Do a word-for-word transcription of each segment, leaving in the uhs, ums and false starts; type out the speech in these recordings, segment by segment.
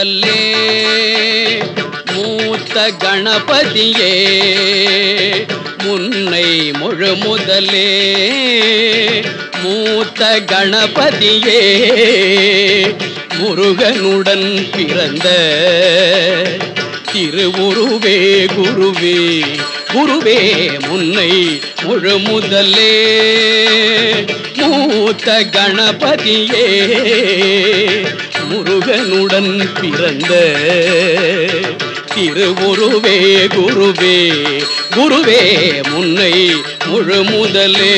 முதல்லே மூத்த கணபதியே முன்னை முழு முதலே மூத்த கணபதியே முருகனுடன் பிறந்த திருவுருவே குருவே குருவே முன்னை முழு முதலே மூத்த கணபதியே முருகனுடன் பிறந்த திருவுருவே குருவே குருவே முன்னை முழு முதலே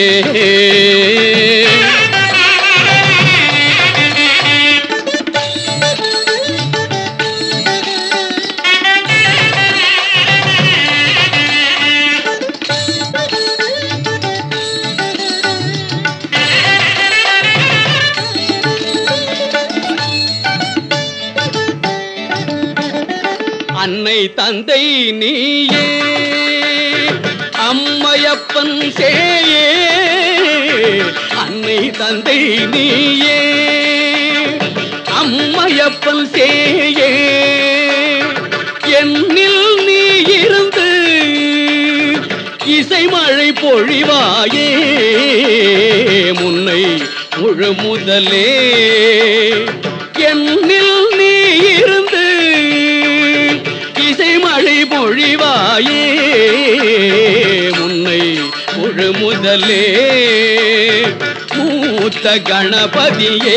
அன்னை தந்தை நீயே அம்மையப்பன் சேயே அன்னை தந்தை நீயே அம்மையப்பன் சேயே என்னில் நீ இருந்து இசைமழை பொழிவாயே முன்னை முழு முதலே என்னில் நீ இருந்து இசைமழை பொழிவாயே முன்னை முழு முதலே மூத்த கணபதியே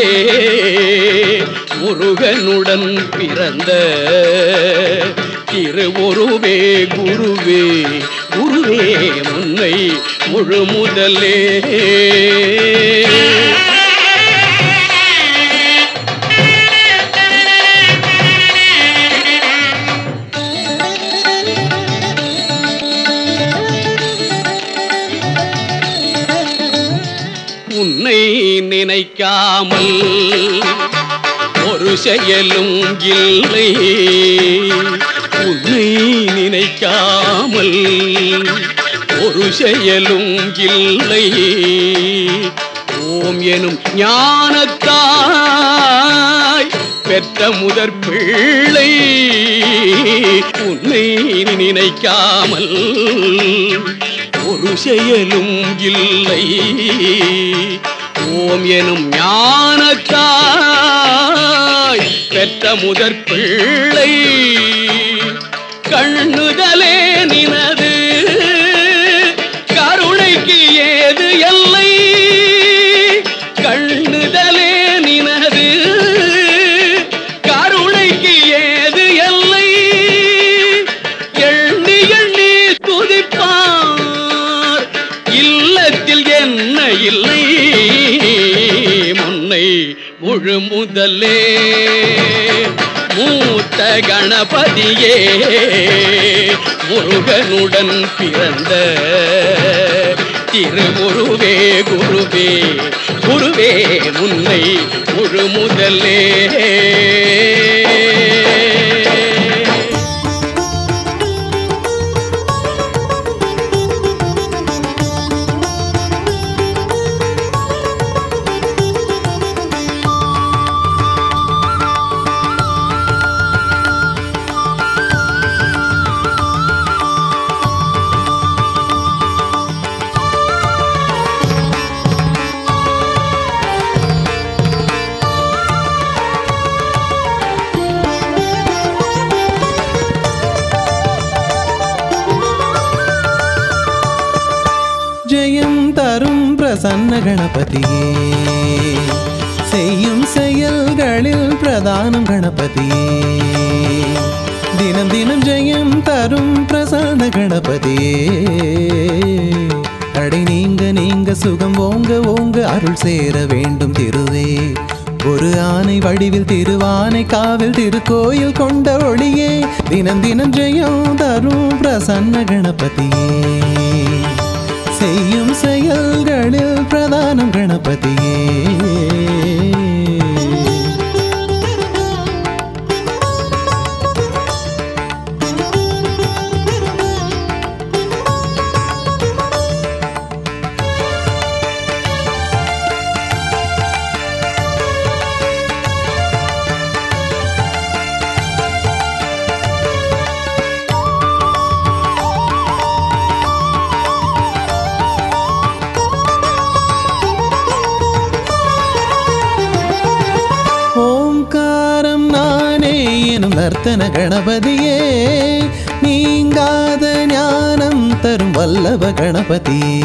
முருகனுடன் பிறந்த திருவுருவே குருவே குருவே முன்னை முழு முதலே உன்னை நினைக்காமல் ஒரு செயலும் இல்லை உன்னை நினைக்காமல் ஒரு செயலும் இல்லை ஓம் எனும் ஞானத்தாய் பெற்ற முதற் பிள்ளை உன்னை நினைக்காமல் ஒரு செயலும் இல்லை ஓம் எனும் ஞானத்தாய் பெற்ற முதற் பிள்ளை கண்ணுதலே நினது கருணைக்கு ஏது எல்லை கண்ணுதலே நினது கருணைக்கு ஏது எல்லை எண்ணி எண்ணி துதிப்பார் இல்லத்தில் என்ன இல்லை முன்னை முழு முதலே மூத்த கணபதியே முருகனுடன் பிறந்த திருவுருவே குருவே குருவே முன்னை முழு முதலே ஜெயம் தரும் பிரசன்ன கணபதியே செய்யும் செயல்களில் பிரதானம் கணபதியே தினம் தினம் ஜெயம் தரும் பிரசன்ன கணபதியே அடை நீங்க நீங்க சுகம் ஓங்க ஓங்க அருள் சேர வேண்டும் திருவே ஒரு ஆனை வடிவில் திருவானை காவல் திருக்கோயில் கொண்ட ஒளியே தினம் தினம் ஜெயம் தரும் பிரசன்ன கணபதியே செய்யும் செயல்களில் பிரதானம் கணபதியே நர்த்தன கணபதியே நீங்காத ஞானம் தரும் வல்லப கணபதியே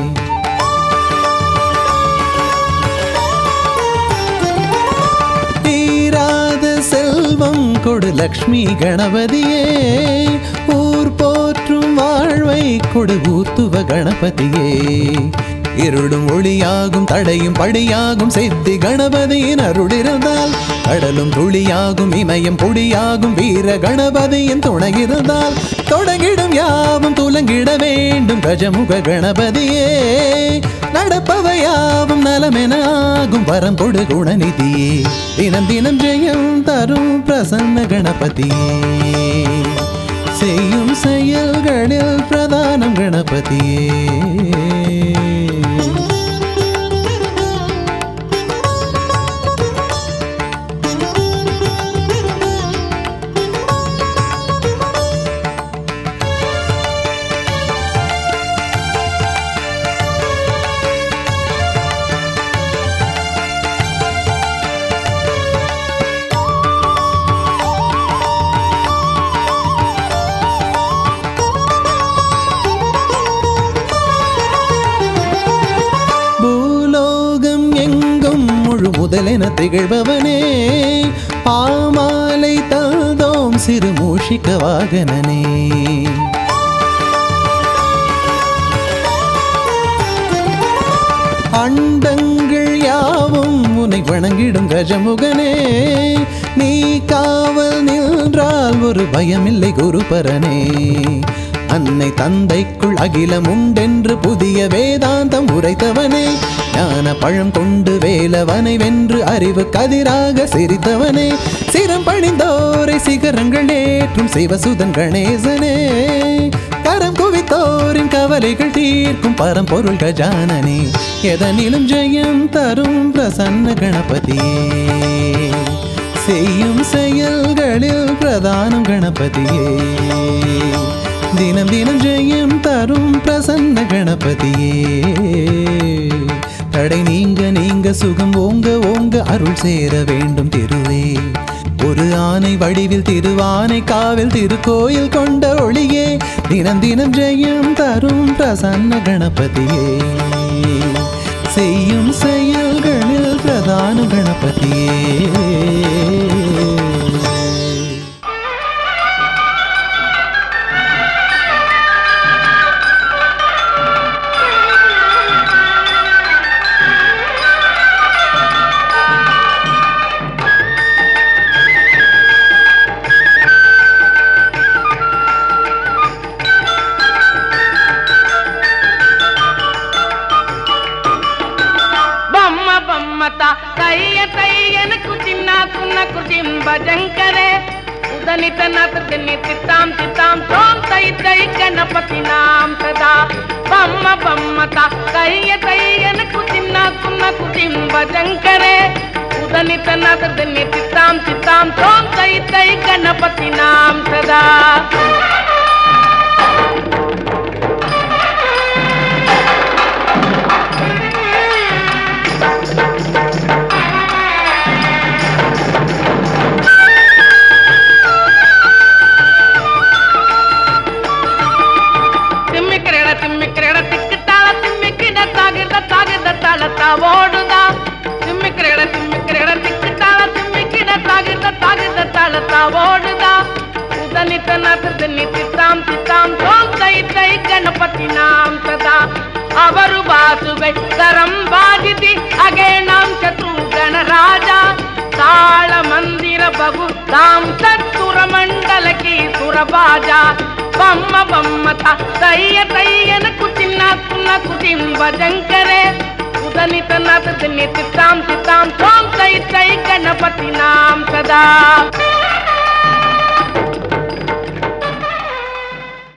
தீராத செல்வம் கொடு லக்ஷ்மி கணபதியே ஊர் போற்றும் வாழ்வை கொடு ஊத்துவ கணபதியே இருளும் ஒளியாகும் தடையும் படியாகும் சித்தி கணபதியின் அருளிருந்தால் கடலும் துளியாகும் இமயம் பொடியாகும் வீர கணபதியின் துணை இருந்தால் தொடங்கிடும் யாவும் துலங்கிட வேண்டும் கஜமுக கணபதியே நடப்பவையாவும் நலமென ஆகும் வரம் கொடு குணநிதியே தினம் தினம் ஜெயம் தரும் பிரசன்ன கணபதியே செய்யும் செயல்களில் பிரதானம் கணபதியே முதலென திகழ்பவனே பாமாலை தந்தோம் சிறு மூஷிக வாகனனே அண்டங்கள் யாவும் உன்னை வணங்கிடும் கஜமுகனே நீ காவல் நின்றால் ஒரு பயமில்லை குருபரனே அன்னை தந்தைக்குள் அகிலம் உண்டென்று புதிய வேதாந்தம் உரைத்தவனே ஞான பழம் கொண்டு வேலவனை வென்று அறிவு கதிராக சிரித்தவனே சிரம் பணிந்தோரை சிகரங்கள் ஏற்றும் சிவசுதன் கணேசனே கரம் குவித்தோரின் கவலைகள் தீர்க்கும் பரம்பொருள் கஜானனே எதனிலும் ஜெயம் தரும் பிரசன்ன கணபதியே செய்யும் செயல்களில் பிரதானம் கணபதியே தினம் தினம் ஜெயம் தரும் பிரசன்ன கணபதியே தடை நீங்க நீங்க சுகம் ஓங்க ஓங்க அருள் சேர வேண்டும் திருவே ஒரு ஆனை வடிவில் திருவானை காவில் திருக்கோயில் கொண்ட ஒளியே தினம் தினம் ஜெயம் தரும் பிரசன்ன கணபதியே செய்யும் செயல்களில் பிரதான கணபதியே तय्य तय्यन कुचिन्ना कुन्ना कुचिम भजंकरे उदनित नत नितिताम तिताम तोम तय तय गणपति नाम सदा बम्म बम्मता तय्य तय्यन कुचिन्ना कुन्ना कुचिम भजंकरे उदनित नत नितिताम तिताम तोम तय तय गणपति नाम सदा ಓಡುದಾ ತಿಮ್ಮಿ ಕ್ರೀಡ ತಿಮ್ಮಿ ಕ್ರೀಡ ತಿಕ್ಕಿತಾಳ ತಿಮ್ಮಿ ಕಿಡ ತಾಗಿದ ತಾಗಿದ ತಾಳತ ಓಡುದ ಉದನಿತ ನತ ನಿತಿತಾಂ ತಿತಾಂ ತೋಂ ತೈ ತೈ ಗಣಪತಿ ನಾಮ ಸದಾ ಅವರು ಬಾಸುಗೈ ಕರಂ ಬಾಜಿತಿ ಅಗೇಣಾಂ ಶತ್ರು ಗಣರಾಜ ತಾಳ ಮಂದಿರ ಬಹು ತಾಂ ಸತ್ತುರ ಮಂಡಲಕಿ ಸುರಬಾಜ ಬಮ್ಮ ಬಮ್ಮತ ತಯ್ಯ ತಯ್ಯನ ಕುಚಿನ್ನ ಕುನ್ನ ಕುಚಿಂ ಭಜಂಕರೆ उदनित नत नितिताम तिताम तोम तय तय गणपति नाम सदा